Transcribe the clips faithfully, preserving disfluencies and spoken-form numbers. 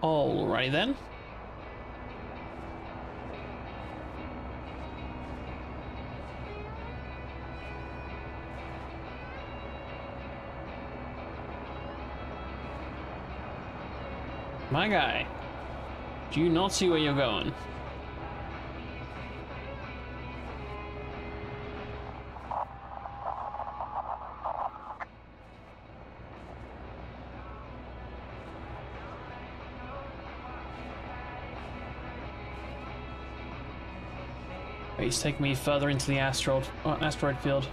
Alrighty then. My guy, do you not see where you're going? He's taking me further into the asteroid, uh, asteroid field.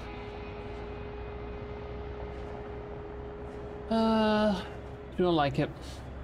Uh, do not like it.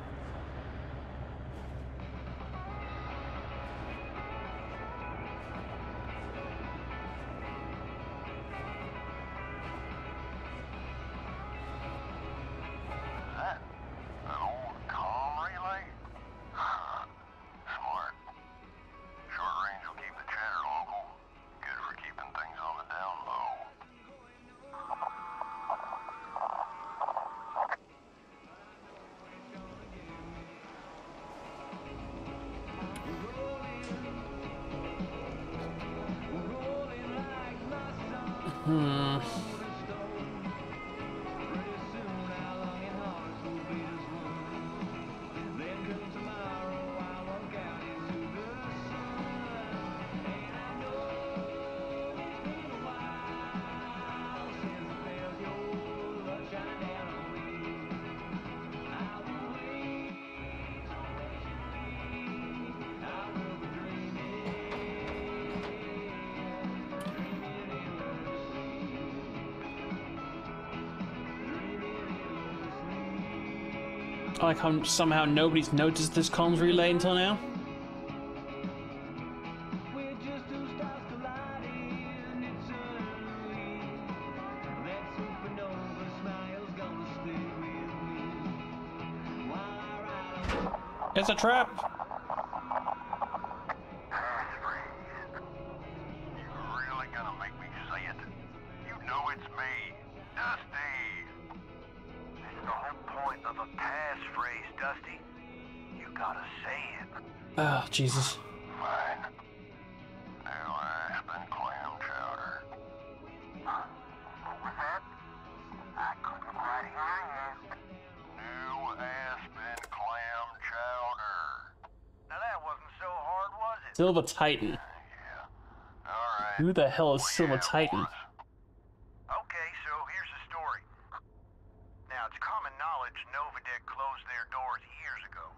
Hmm. I like how somehow nobody's noticed this comms relay until now. It's a trap! You really gonna make me say it? You know it's me, Dusty! It's the whole point of a passphrase, Dusty. You gotta say it. Oh, Jesus. Fine. New Aspen clam chowder. What was that? I couldn't quite hear you. New Aspen clam chowder. Now that wasn't so hard, was it? Silver Titan. Yeah. Alright. Who the hell is Well, Silver yeah, it Titan? was. Okay, so here's the story. Now, it's common knowledge Novadeck closed their doors years ago.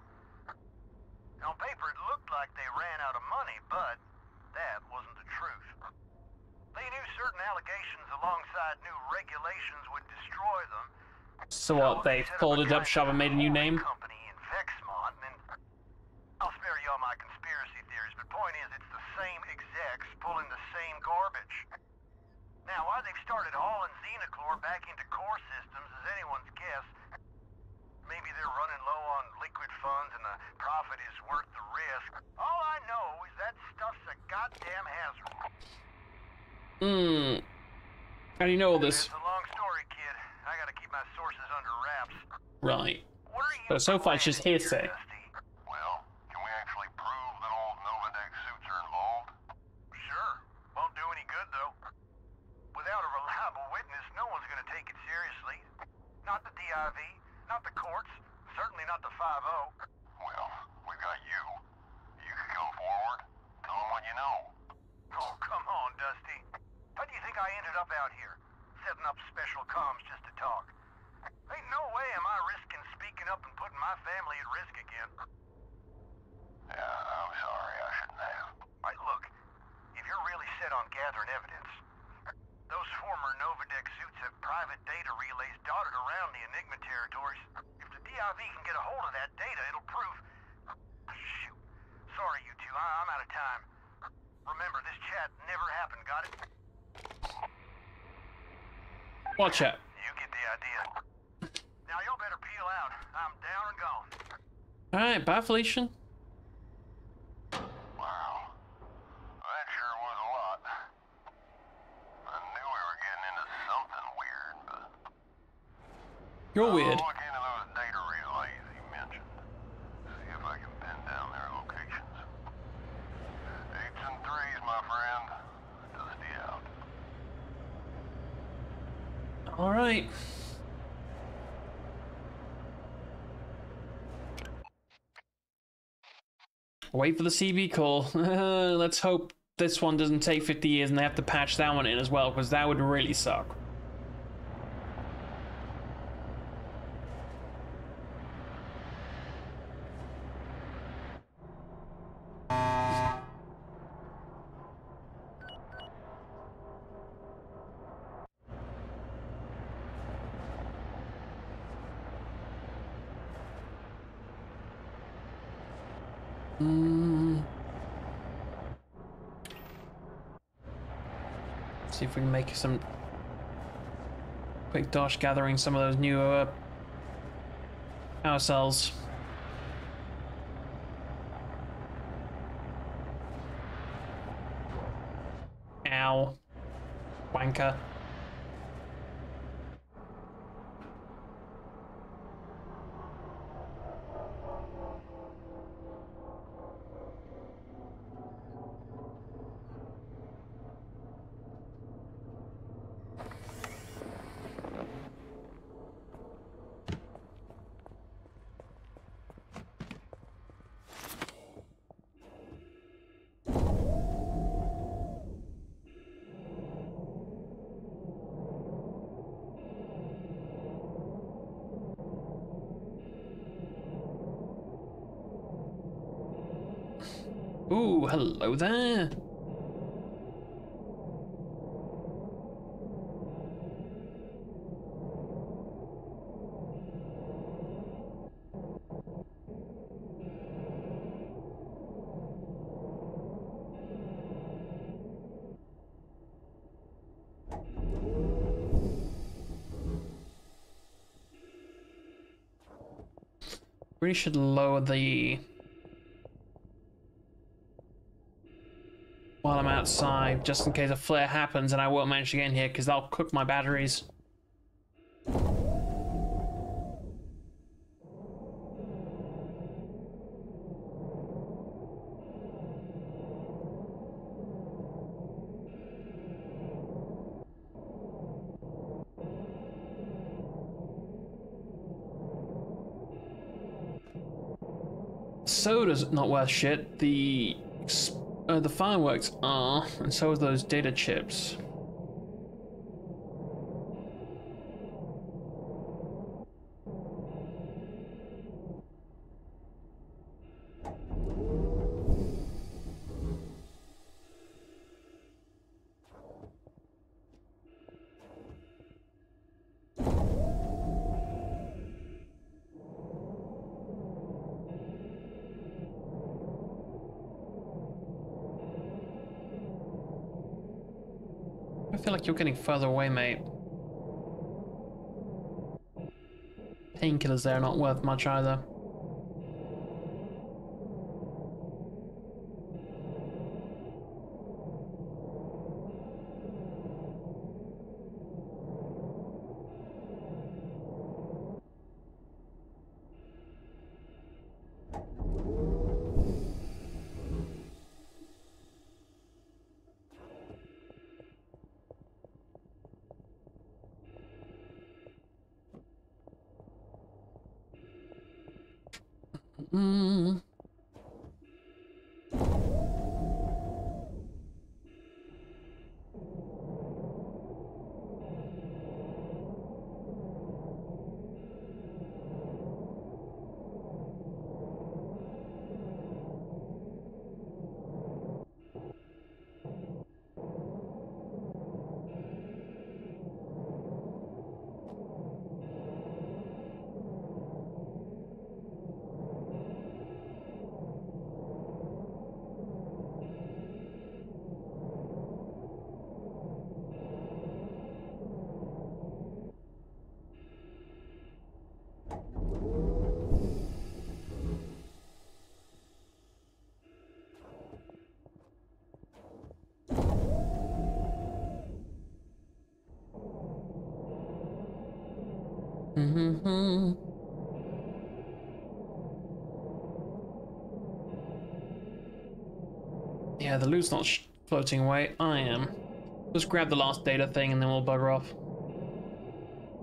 On paper, it looked like they ran out of money, but that wasn't the truth. They knew certain allegations alongside new regulations would destroy them. So what, they set folded a up shop and made a new holding name? company in Vexmont, and then I'll spare you all my conspiracy theories, but point is, it's the same execs pulling the same garbage. Now, why they've started hauling Xenochlor back into core systems is anyone's guess. Maybe they're running low on liquid funds and the profit is worth the risk. All I know is that stuff's a goddamn hazard. Hmm. How do you know all this? It's a long story, kid. I gotta keep my sources under wraps. Right. What are you But so far it's just planning here, hearsay. Dusty? Well, can we actually prove that all Novadeck suits are involved? Sure. Won't do any good, though. Without a reliable witness, no one's gonna take it seriously. Not the D I V, not the courts, certainly not the five oh. Well, we got you. You can come forward. Tell them what you know. Oh, come on, Dusty. How do you think I ended up out here? Setting up special comms just to talk. Ain't no way am I risking speaking up and putting my family at risk again. Yeah, I'm sorry. I shouldn't have. Right, look. If you're really set on gathering evidence, those former Novadeck suits have private data relays dotted around the Enigma territories. If the D I V can get a hold of that data, it'll prove... Shoot. Sorry, you two. I I'm out of time. Remember, this chat never happened, got it? Watch out. You get the idea. Now, y'all better peel out. I'm down and gone. Alright, bye, Felician. Wow. That sure was a lot. I knew we were getting into something weird, but... You're weird. I'll look into those data relays he mentioned. See if right. Wait for the C B call. Let's hope this one doesn't take fifty years and they have to patch that one in as well, because that would really suck. Mm. See if we can make some quick dosh gathering some of those new uh, power cells. Ow. Wanker. Ooh, hello there. Really should lower the while I'm outside, just in case a flare happens and I won't manage to get in here, because that'll cook my batteries. Soda's not worth shit. The uh, the fireworks are, and so are those data chips. I feel like you're getting further away, mate. Painkillers there are not worth much either. Mm. Mm-hmm. Yeah, the loot's not sh floating away. I am. Just grab the last data thing and then we'll bugger off.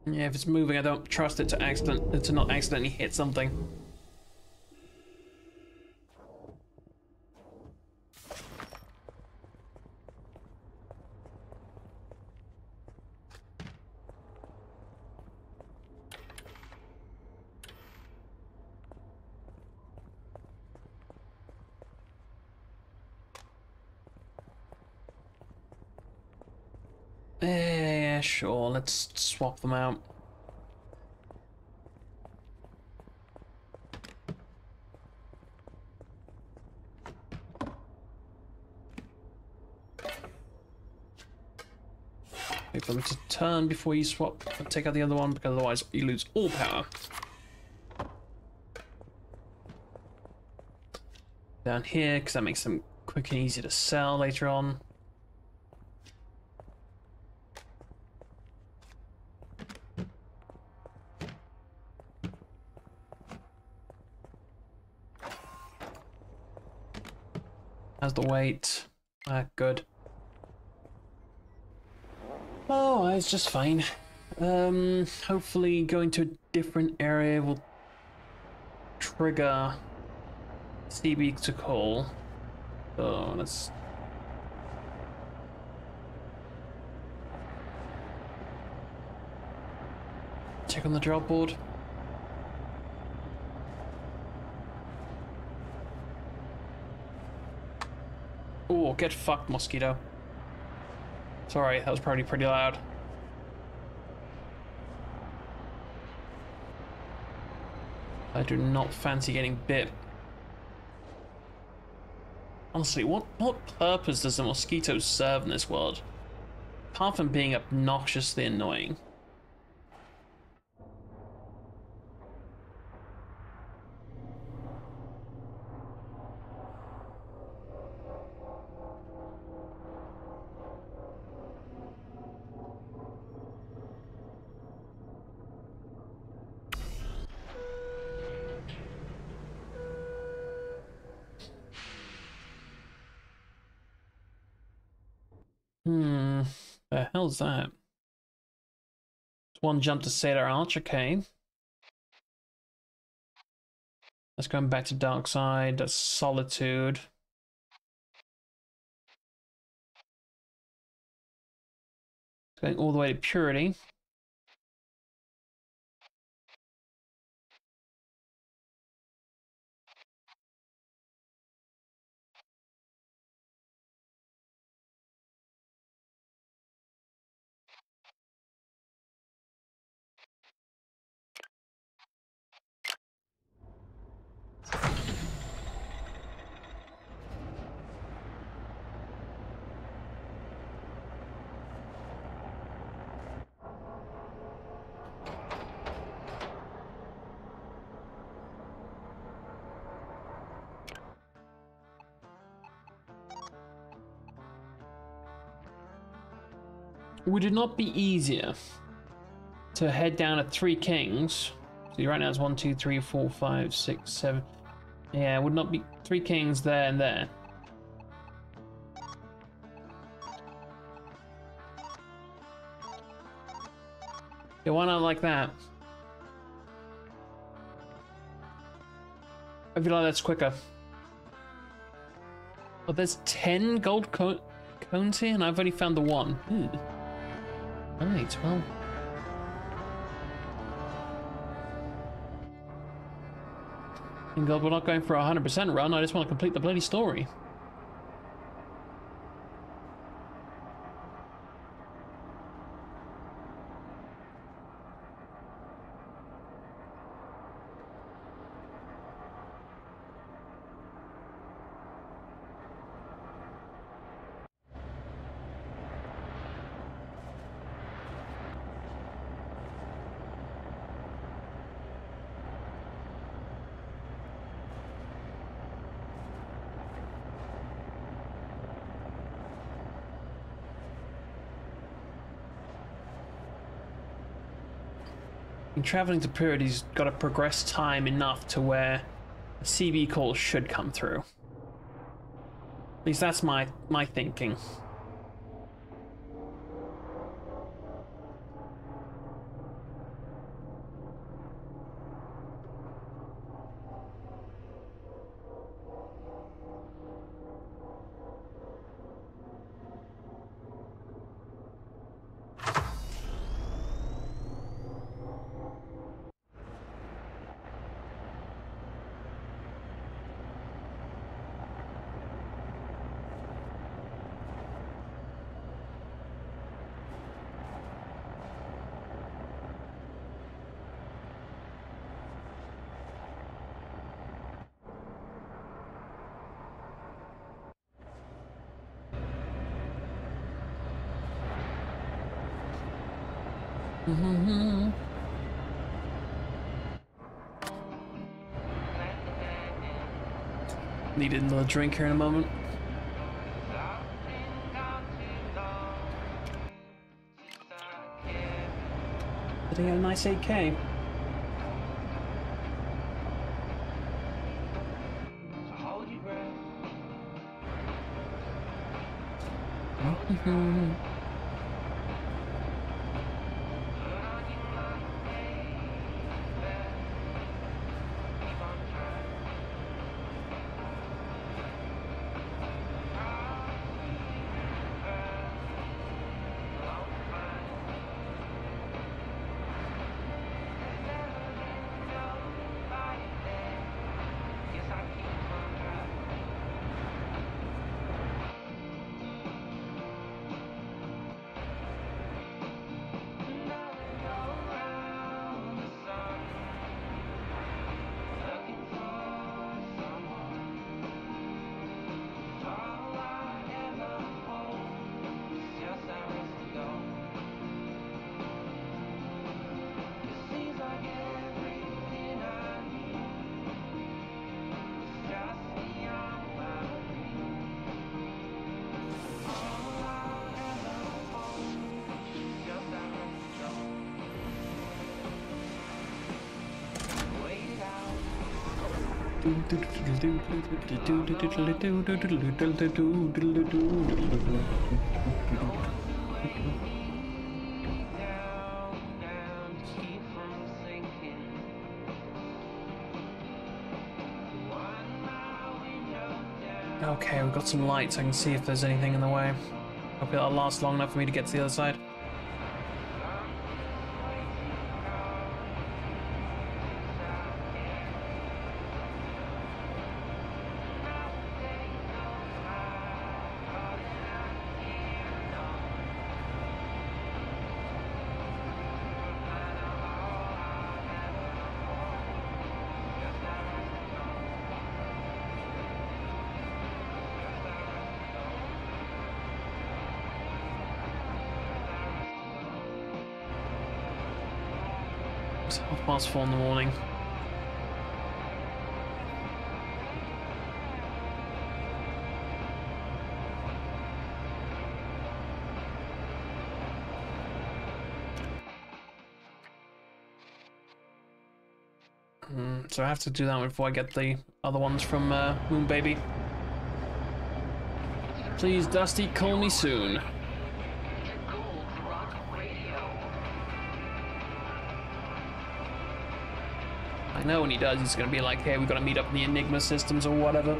Yeah, if it's moving, I don't trust it to accident to not accidentally hit something. Yeah, sure, let's swap them out. Wait for them to turn before you swap and take out the other one, because otherwise you lose all power. Down here, because that makes them quick and easy to sell later on. How's the weight? Ah, good. Oh, it's just fine. Um, hopefully going to a different area will trigger C B to call. So let's... check on the job board. Oh, get fucked, mosquito. Sorry, that was probably pretty loud. I do not fancy getting bit. Honestly, what, what purpose does the mosquito serve in this world? Apart from being obnoxiously annoying. Hmm, the hell's that? One jump to Sailor Arch, okay. Let's go back to Dark Side, that's Solitude. Going all the way to Purity. Would it not be easier to head down at Three Kings? So right now it's one, two, three, four, five, six, seven. Yeah, would not be Three Kings there and there. Yeah, why not like that? I feel like that's quicker. Oh, there's ten gold co cones here, and I've only found the one. Ooh. Right, well. And God, we're not going for a one hundred percent run, I just want to complete the bloody story. Traveling to Purity's got to progress time enough to where a C B call should come through. At least that's my my thinking. Mm-hmm. Needed another drink here in a moment. Did he get a nice eight K? Mm-hmm. Okay, we've got some lights. I can see if there's anything in the way. Hopefully that'll last long enough for me to get to the other side. It's half past four in the morning. Mm, so I have to do that before I get the other ones from uh, Moon Baby. Please, Dusty, call me soon. I know when he does, he's gonna be like, hey, we've got to meet up in the Enigma systems or whatever.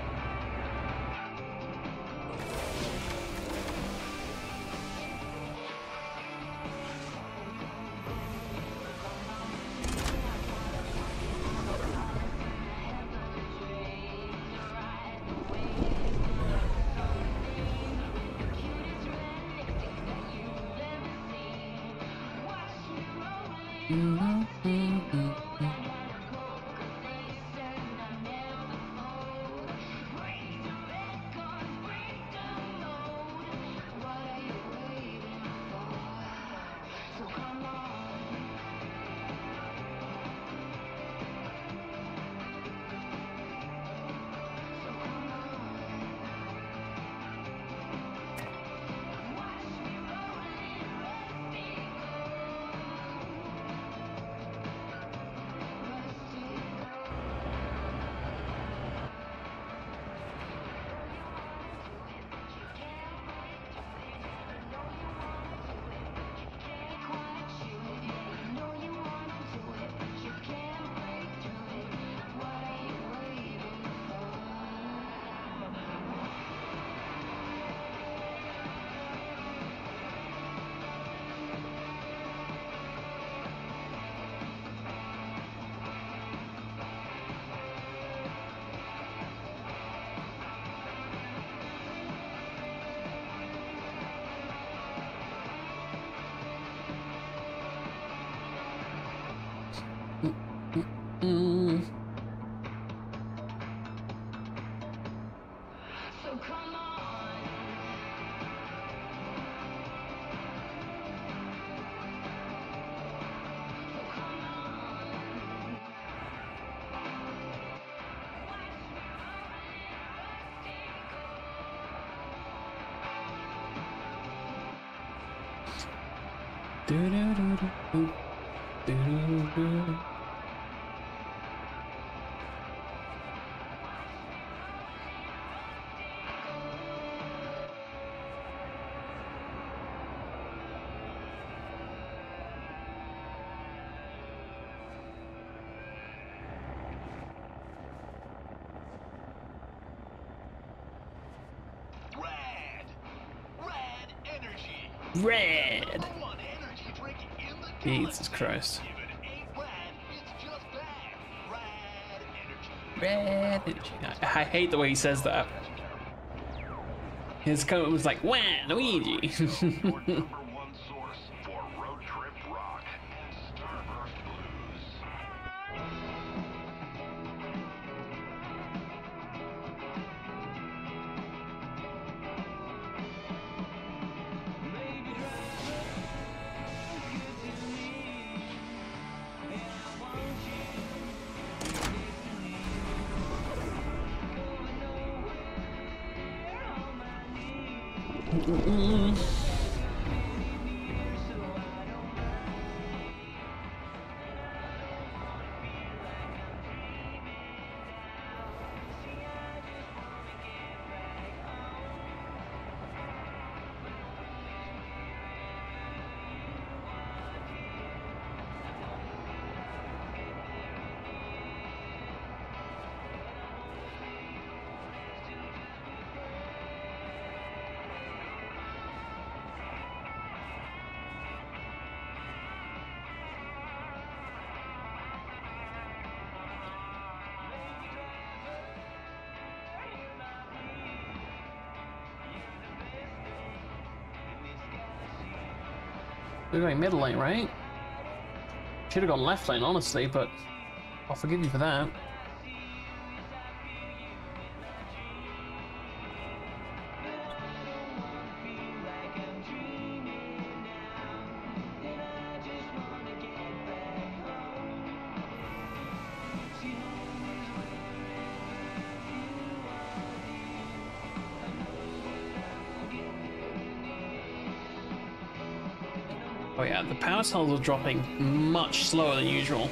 Mm. So come on. Do-do-do-do-do. Do-do-do-do. Red! Red energy! Red! Number one energy drink in the galaxy. Jesus Christ. If it ain't red, it's just bad. Red energy. Red energy. I, I hate the way he says that. His comment was like, "Wah, Luigi." Your number one source for road trip rock and Starburst blues. Mm-mm. We're going middle lane, right? Should have gone left lane, honestly, but I'll forgive you for that. Oh yeah, the power cells are dropping much slower than usual.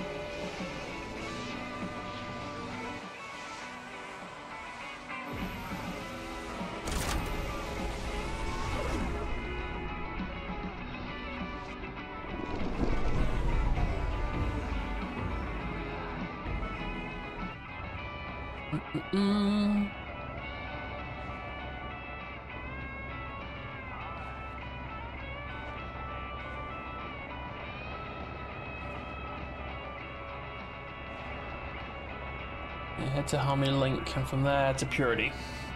Mm-mm. Yeah, head to Harmony Link, and from there to Purity.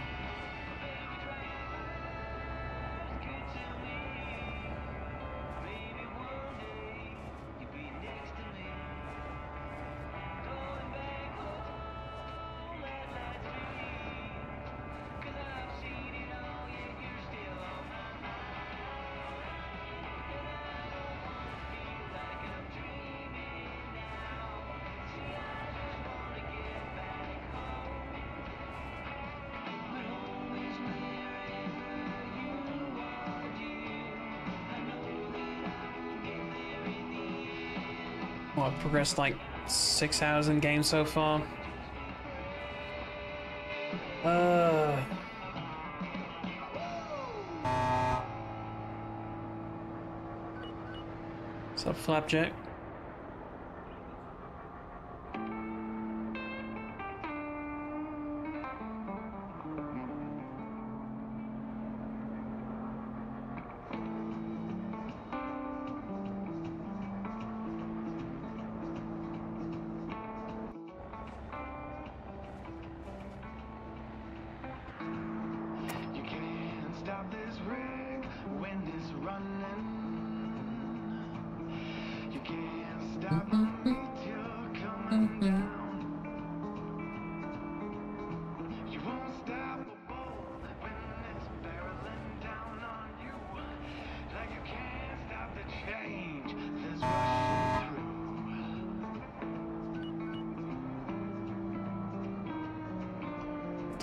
Well, I've progressed like six hours in game so far. Uh. What's up, Flapjack? You can't stop this rig, wind is running. You can't stop the meteor coming down. You won't stop a bolt when it's barreling down on you. Like you can't stop the change that's rushing through.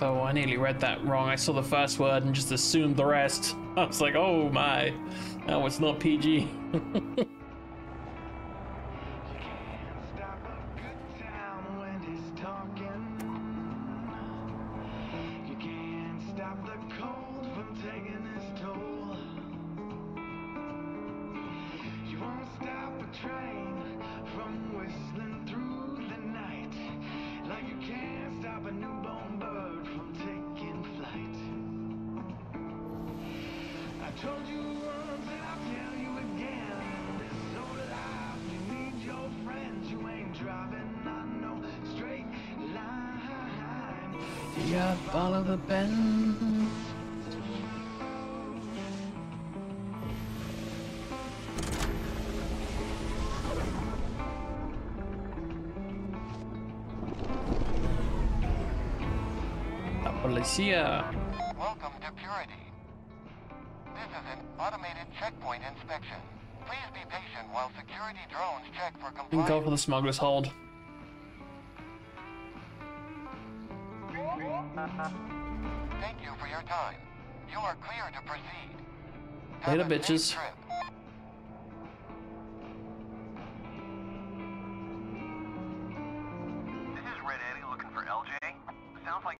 Oh, I nearly read that wrong. I saw the first word and just assumed the rest. I was like, oh my. No, it's not P G. Told you once and I'll tell you again. This soul life, you need your friends. You ain't driving on no straight line. Yeah, follow the bend. La Policia. Welcome to Purity. This is an automated checkpoint inspection. Please be patient while security drones check for And compliance. go for the smuggler's hold. Thank you for your time. You are clear to proceed. Later, Have a safe bitches. trip. This is Red Eddie looking for L J. Sounds like